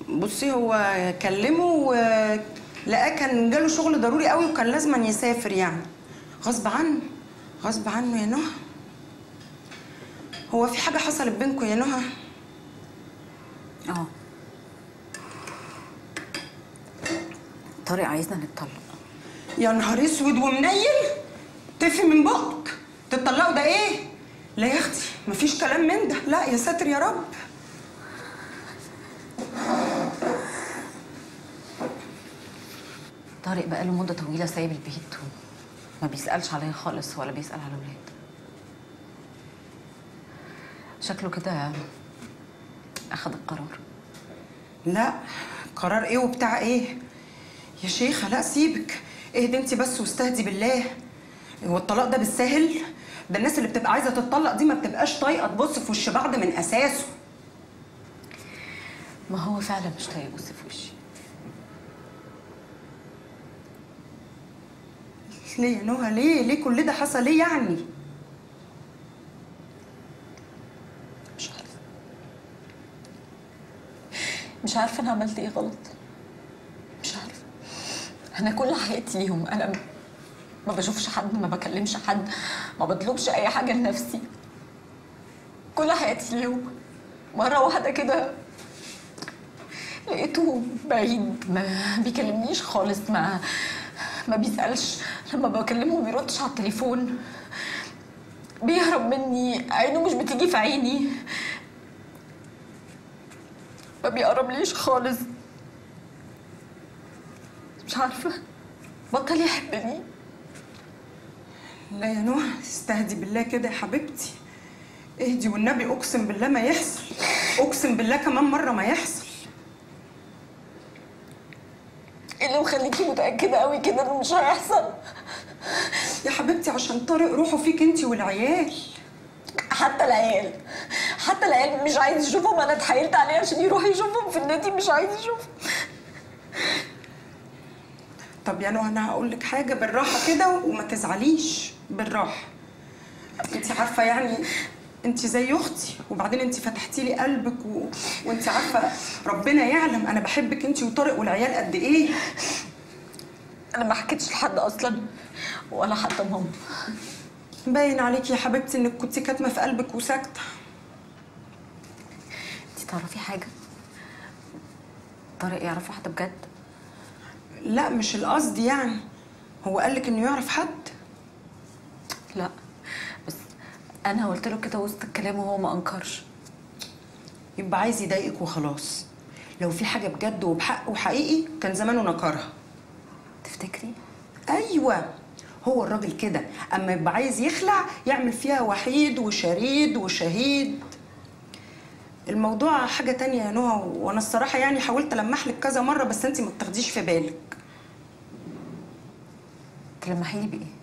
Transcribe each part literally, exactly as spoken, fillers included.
بصي هو كلمه ولقاه كان جاله شغل ضروري قوي وكان لازم يسافر يعني غصب عنه غصب عنه يا نهى. هو في حاجة حصلت بينكم يا نهى؟ اه طارق عايزنا نتطلق. يا نهار اسود ومنيل، تفي من بقك تتطلقوا ده ايه؟ لا يا اختي مفيش كلام من ده، لا يا ساتر يا رب. طارق بقاله مدة طويلة سايب البيت وما بيسألش عليا خالص ولا بيسأل على الولاد. شكله كده أخد القرار. لا قرار ايه وبتاع ايه؟ يا شيخة لا سيبك، اهدي انت بس واستهدي بالله. هو الطلاق ده بالساهل؟ ده الناس اللي بتبقى عايزة تتطلق دي ما بتبقاش طايقة تبص في وش بعض من أساسه. ما هو فعلا مش طايق يبص في وشي. ليه يا نهى ليه؟ ليه كل ده حصل ليه يعني؟ مش عارفة مش عارفة أنا عملت إيه غلط. مش عارفة. أنا كل حياتي ليهم، أنا ما بشوفش حد، ما بكلمش حد، ما بطلبش أي حاجة لنفسي. كل حياتي ليهم. مرة واحدة كده لقيته بعيد، ما بيكلمنيش خالص، ما ما بيسألش، لما بكلمه ما بيردش على التليفون، بيهرب مني، عينه مش بتيجي في عيني، ما بيقربليش خالص. مش عارفة، بطل يحبني. لا يا نهى استهدي بالله كده يا حبيبتي، اهدي والنبي، اقسم بالله ما يحصل، اقسم بالله كمان مرة ما يحصل. ايه اللي مخليكي متأكدة قوي كده انه مش هيحصل؟ يا حبيبتي عشان طارق روحه فيك انتي والعيال. حتى العيال حتى العيال مش عايز يشوفهم، انا اتحايلت عليه عشان يروح يشوفهم في النادي، مش عايز يشوفهم. طب يا نهى انا هقول لك حاجة بالراحة كده وما تزعليش، بالراحة. انتي عارفة يعني انتي زي اختي، وبعدين انتي فتحتي لي قلبك و... وانتي عارفة ربنا يعلم انا بحبك انتي وطارق والعيال قد ايه. انا ما حكيتش لحد اصلا ولا حتى ماما. باين عليكي يا حبيبتي انك كنتي كاتمه في قلبك وساكته. انتي تعرفي حاجه؟ طارق يعرف واحده بجد؟ لا مش القصد يعني، هو قالك انه يعرف حد؟ لا بس انا قلت له كده وسط الكلام وهو ما انكرش. يبقى عايز يضايقك وخلاص. لو في حاجه بجد وبحق وحقيقي كان زمانه نكرها. تفتكري؟ ايوه هو الراجل كده اما يبقى عايز يخلع يعمل فيها وحيد وشريد وشهيد. الموضوع حاجه تانية يا نهى، وانا الصراحه يعني حاولت المح لك كذا مره بس انت ما بتاخديش في بالك. تلمحي لي بايه؟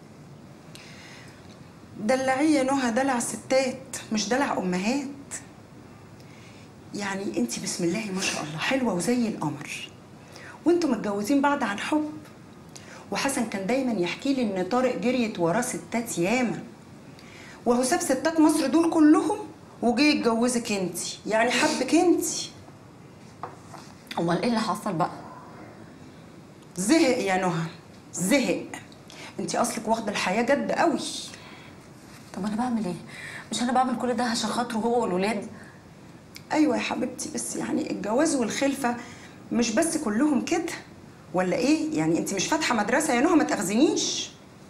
دلعيه يا نهى، دلع ستات مش دلع امهات. يعني انت بسم الله ما شاء الله حلوه وزي القمر، وانتوا متجوزين بعض عن حب. وحسن كان دايما يحكي لي ان طارق جريت وراه ستات ياما، وهو ساب ستات مصر دول كلهم وجه يتجوزك انت، يعني حبك انت. امال ايه اللي حصل بقى؟ زهق يا نهى زهق. انت اصلك واخده الحياه جد قوي. طب انا بعمل ايه؟ مش انا بعمل كل ده عشان خاطره هو والولاد؟ ايوه يا حبيبتي بس يعني الجواز والخلفه مش بس كلهم كده ولا ايه؟ يعني انت مش فاتحه مدرسه يا نهى، ما تاخذنيش.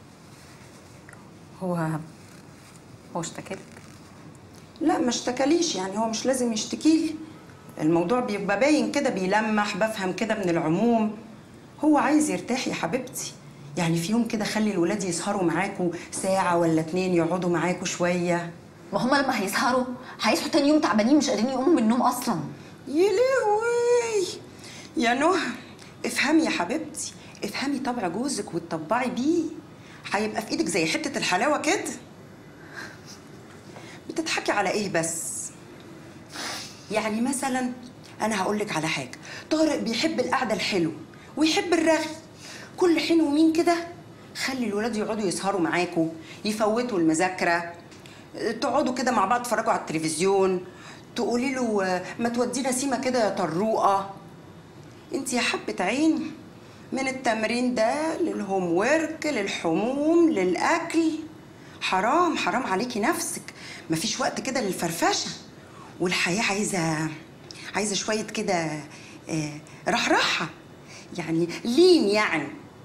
هو هو اشتكالك؟ لا ما اشتكاليش، يعني هو مش لازم يشتكيلي، الموضوع بيبقى باين كده، بيلمح، بفهم كده من العموم. هو عايز يرتاح يا حبيبتي، يعني في يوم كده خلي الولاد يسهروا معاكوا ساعه ولا اتنين، يقعدوا معاكوا شويه. ما هما لما هيسهروا هيصحوا تاني يوم تعبانين مش قادرين يقوموا من النوم اصلا. يا لهوي يا نهى، افهمي يا حبيبتي، افهمي طبع جوزك وتطبعي بيه، هيبقى في ايدك زي حته الحلاوه كده. بتضحكي على ايه بس؟ يعني مثلا انا هقول لك على حاجه، طارق بيحب القعده الحلوه ويحب الرغي، كل حين ومين كده خلي الولاد يقعدوا يسهروا معاكوا، يفوتوا المذاكره، تقعدوا كده مع بعض تتفرجوا على التلفزيون، تقولي له ما تودينا سيما كده يا طروقه، انت يا حبه عين، من التمرين ده للهوم ورك للحموم للاكل، حرام حرام عليكي نفسك. مفيش وقت كده للفرفشه، والحياه عايزه عايزه شويه كده آه رحرحه، يعني لين، يعني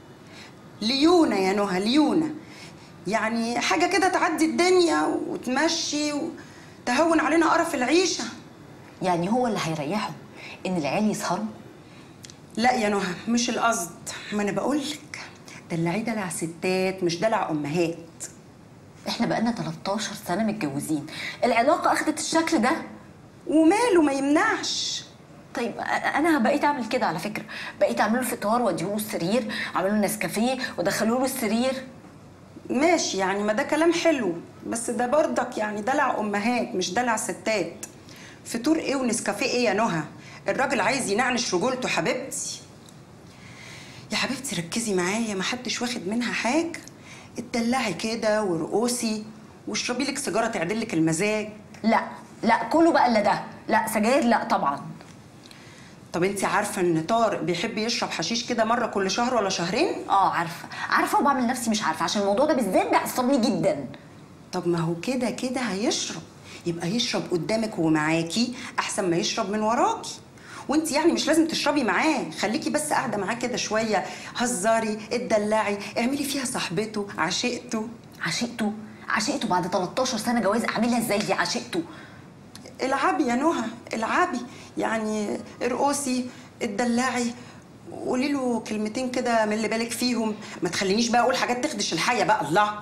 ليونه يا نهى، ليونه، يعني حاجه كده تعدي الدنيا وتمشي وتهون علينا قرف العيشه. يعني هو اللي هيريحه ان العيال يسهروا؟ لا يا نهى، مش القصد، ما انا بقولك دلعي دلع ستات مش دلع امهات. احنا بقالنا تلتاشر سنه متجوزين، العلاقه اخدت الشكل ده. وماله، ما يمنعش. طيب انا بقيت اعمل كده على فكره، بقيت اعمل له الفطار واديه له السرير، اعمل له نسكافيه وادخله له السرير. ماشي يعني، ما ده كلام حلو، بس ده برضك يعني دلع امهات مش دلع ستات. فطور ايه ونسكافيه ايه يا نهى؟ الراجل عايز ينعنش رجولته حبيبتي. يا حبيبتي ركزي معايا، ما حدش واخد منها حاجه. اتدلعي كده وارقصي واشربي لك سيجاره تعدل لك المزاج. لا لا، كله بقى الا ده، لا سجاير لا طبعا. طب انت عارفه ان طارق بيحب يشرب حشيش كده مره كل شهر ولا شهرين؟ اه عارفه عارفه، وبعمل نفسي مش عارفه عشان الموضوع ده بالذات بيعصبني جدا. طب ما هو كده كده هيشرب، يبقى يشرب قدامك ومعاكي احسن ما يشرب من وراكي. وانت يعني مش لازم تشربي معاه، خليكي بس قاعده معاه كده شويه، هزري اتدلعي، اعملي فيها صاحبته عشيقته. عشقته عشقته بعد تلتاشر سنه جواز، اعملها ازاي دي عشقته؟ العبي يا نهى، العبي، يعني ارقصي اتدلعي، قولي له كلمتين كده من اللي بالك فيهم، ما تخلينيش بقى اقول حاجات تخدش الحياه بقى. الله،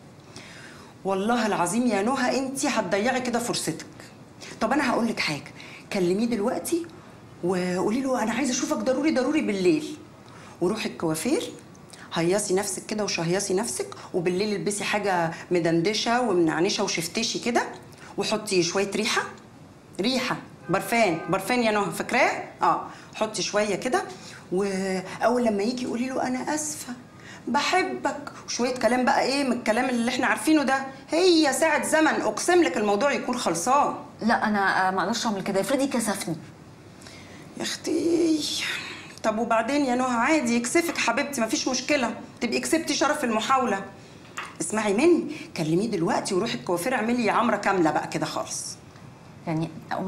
والله العظيم يا نهى انت هتضيعي كده فرصتك. طب انا هقول لك حاجه، كلميه دلوقتي وقولي له انا عايزه اشوفك ضروري ضروري بالليل، وروحي الكوافير، هيصي نفسك كده وشهيصي نفسك، وبالليل البسي حاجه مدندشه ومنعنشه وشفتشي كده، وحطي شويه ريحه، ريحه برفان، برفان يا نهى فاكراه؟ اه حطي شويه كده، واول لما يجي قولي له انا اسفه بحبك، وشويه كلام بقى ايه من الكلام اللي احنا عارفينه ده. هي ساعه زمن اقسم لك الموضوع يكون خلصان. لا انا ما اقدرش اعمل كده، افرضي كسفني. يا اختي طب وبعدين يا نهى، عادي يكسفك حبيبتي، مفيش مشكله، تبقي كسبتي شرف المحاوله. اسمعي مني، كلميه دلوقتي وروحي الكوافير، اعملي عمره كامله بقى كده خالص. يعني